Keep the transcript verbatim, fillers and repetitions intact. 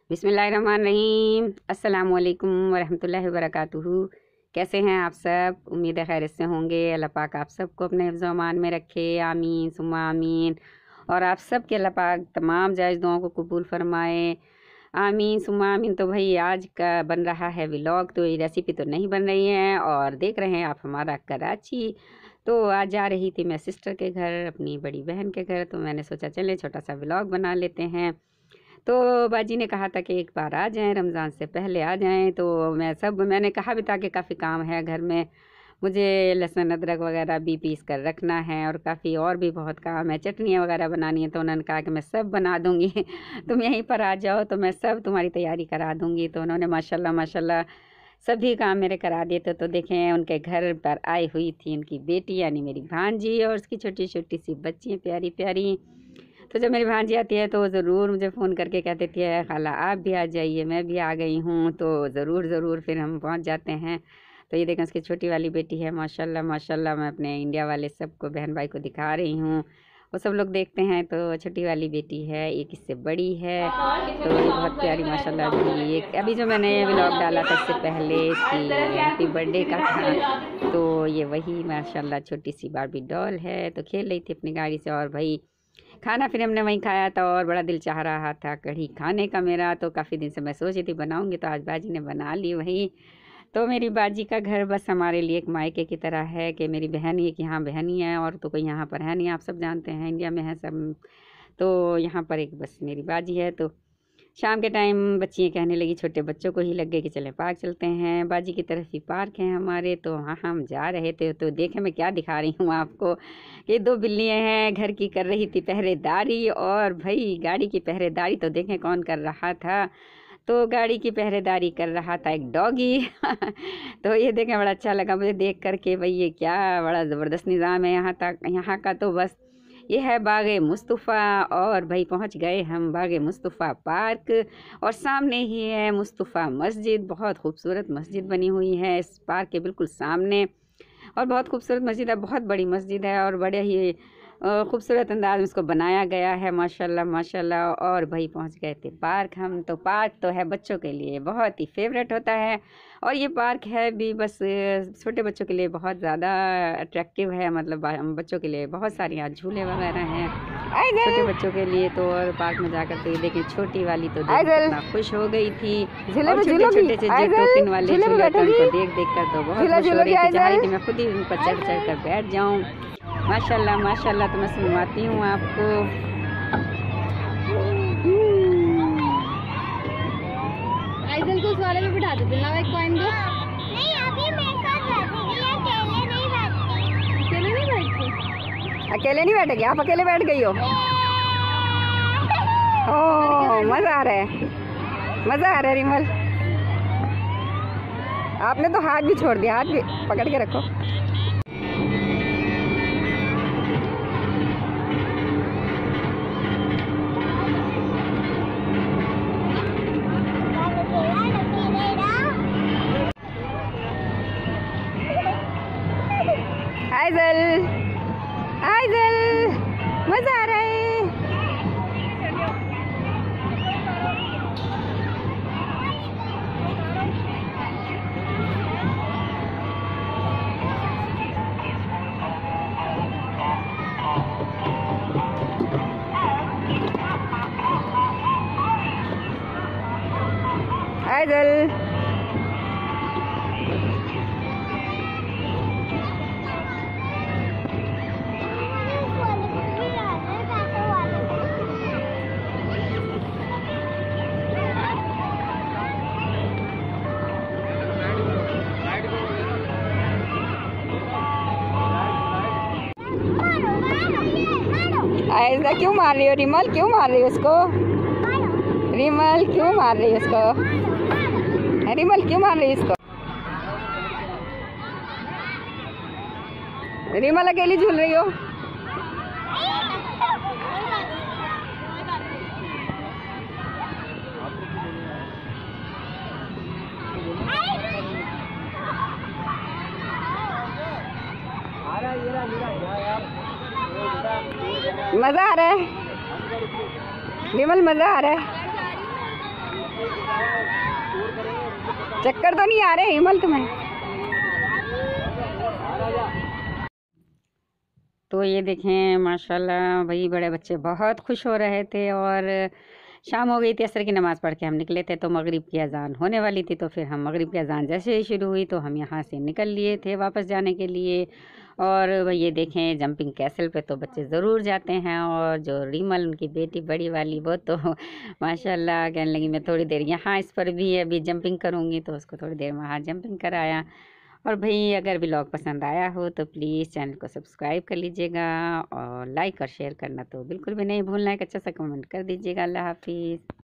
बिस्मिल्लाहिर्रहमानिर्रहीम। अस्सलामुअलैकुम वरहमतुल्लाहि वबरकातुहू। कैसे हैं आप सब? उम्मीद है खैरियत से होंगे। अल्लाह पाक आप सबको अपने हिफ्ज़ अमान में रखे, आमीन सुम्मा आमीन। और आप सब के अल्लाह पाक तमाम जायज़ दुआओं को कबूल फरमाए, आमीन सुम्मा आमीन। तो भाई आज का बन रहा है व्लॉग, तो ये रेसिपी तो नहीं बन रही है और देख रहे हैं आप हमारा कराची। तो आज जा रही थी मैं सिस्टर के घर, अपनी बड़ी बहन के घर, तो मैंने सोचा चले छोटा सा व्लॉग बना लेते हैं। तो बाजी ने कहा था कि एक बार आ जाएं, रमज़ान से पहले आ जाएं। तो मैं सब मैंने कहा भी था कि काफ़ी काम है घर में, मुझे लहसुन अदरक वगैरह भी पीस कर रखना है और काफ़ी और भी बहुत काम है, चटनियाँ वगैरह बनानी है। तो उन्होंने कहा कि मैं सब बना दूँगी तुम यहीं पर आ जाओ तो मैं सब तुम्हारी तैयारी करा दूँगी। तो उन्होंने माशाल्लाह माशाल्लाह सभी काम मेरे करा दिए थे। तो देखें उनके घर पर आई हुई थी उनकी बेटी यानी मेरी भांजी और उसकी छोटी छोटी सी बच्ची प्यारी प्यारी। तो जब मेरी भांजी आती है तो ज़रूर मुझे फ़ोन करके कहती थी खाला आप भी आ जाइए, मैं भी आ गई हूँ। तो ज़रूर ज़रूर फिर हम पहुँच जाते हैं। तो ये देखें उसकी छोटी वाली बेटी है, माशाल्लाह माशाल्लाह। मैं अपने इंडिया वाले सबको बहन भाई को दिखा रही हूँ, वो सब लोग देखते हैं। तो छोटी वाली बेटी है, एक इससे बड़ी है, तो ये बहुत प्यारी माशाल्लाह भी। ये अभी जो मैंने व्लॉग डाला था इससे पहले इसकी हैप्पी बर्थडे का था, तो ये वही माशाल्लाह छोटी सी बार्बी डॉल है। तो खेल रही थी अपनी गाड़ी से। और भाई खाना फिर हमने वहीं खाया था और बड़ा दिल चाह रहा था कढ़ी खाने का मेरा। तो काफ़ी दिन से मैं सोच रही थी बनाऊंगी, तो आज बाजी ने बना ली वही। तो मेरी बाजी का घर बस हमारे लिए एक मायके की तरह है कि मेरी बहन ही एक यहाँ बहन ही है और तो कोई यहाँ पर है नहीं। आप सब जानते हैं इंडिया में है सब, तो यहाँ पर एक बस मेरी बाजी है। तो शाम के टाइम बच्चियाँ कहने लगी, छोटे बच्चों को ही लग गए कि चले पार्क चलते हैं। बाजी की तरफ ही पार्क है हमारे, तो वहाँ हम जा रहे थे। तो देखें मैं क्या दिखा रही हूँ आपको कि दो बिल्लियाँ हैं घर की, कर रही थी पहरेदारी। और भाई गाड़ी की पहरेदारी तो देखें कौन कर रहा था, तो गाड़ी की पहरेदारी कर रहा था एक डॉगी तो ये देखें बड़ा अच्छा लगा मुझे देख कर के भाई ये क्या बड़ा ज़बरदस्त निज़ाम है यहाँ तक यहाँ का। तो बस ये है बाग़े मुस्तफ़ा और भाई पहुँच गए हम बाग़े मुस्तफ़ा पार्क। और सामने ही है मुस्तफ़ा मस्जिद, बहुत खूबसूरत मस्जिद बनी हुई है इस पार्क के बिल्कुल सामने। और बहुत खूबसूरत मस्जिद है, बहुत बड़ी मस्जिद है और बड़े ही खूबसूरत अंदाज में इसको बनाया गया है माशाल्लाह माशाल्लाह। और भाई पहुंच गए थे पार्क हम। तो पार्क तो है बच्चों के लिए बहुत ही फेवरेट होता है, और ये पार्क है भी बस छोटे बच्चों के लिए बहुत ज़्यादा अट्रैक्टिव है। मतलब बच्चों के लिए बहुत सारी यहाँ झूले वगैरह हैं छोटे बच्चों के लिए। तो और पार्क में जाकर तो ये देखें छोटी वाली तो इतना खुश हो गई थी, और छोटे छोटे से जो टोकन वाले झूले थे उनको देख देख कर तो बहुत खुश हो रही थी, चाह रही थी मैं खुद ही उन पर चढ़ चढ़ कर बैठ जाऊँ। माशाल्लाह माशाल्लाह। तो मैं सुनवाती हूँ आपको। आइज़ल को उस वाले में बिठा देते ना एक पॉइंट को। नहीं अभी मेरे साथ बैठेगी, अकेले नहीं बैठते। अकेले नहीं बैठते? अकेले नहीं बैठेगी, आप अकेले बैठ गई हो। ओह मज़ा आ रहा है, मज़ा आ रहा है रिमल। आपने तो हाथ भी छोड़ दिया, हाथ भी पकड़ के रखो। आइज़ल आइज़ल मज़ा आ रहा है। आइज़ल ऐसा क्यों मार रही हो रिमल, क्यों मार रही हो उसको? रिमल क्यों मार रही है उसको? रिमल क्यों मार रही है इसको? रिमल अकेली झूल रही हो। मज़ा आ रहा है विमल, मज़ा आ रहा है। चक्कर तो नहीं आ रहे हिमल तुम्हें? तो ये देखें माशाल्लाह भाई बड़े बच्चे बहुत खुश हो रहे थे। और शाम हो गई थी, असर की नमाज़ पढ़ के हम निकले थे तो मगरिब की अजान होने वाली थी। तो फिर हम मगरिब की अजान जैसे ही शुरू हुई तो हम यहाँ से निकल लिए थे वापस जाने के लिए। और ये देखें जंपिंग कैसल पे तो बच्चे ज़रूर जाते हैं। और जो रीमल उनकी बेटी बड़ी वाली वो तो माशाल्लाह कहने लगी मैं थोड़ी देर यहाँ इस पर भी अभी जंपिंग करूँगी, तो उसको थोड़ी देर वहाँ जंपिंग कराया। और भाई अगर व्लॉग पसंद आया हो तो प्लीज़ चैनल को सब्सक्राइब कर लीजिएगा और लाइक और शेयर करना तो बिल्कुल भी नहीं भूलना है। एक अच्छा सा कमेंट कर दीजिएगा। अल्लाह हाफिज़।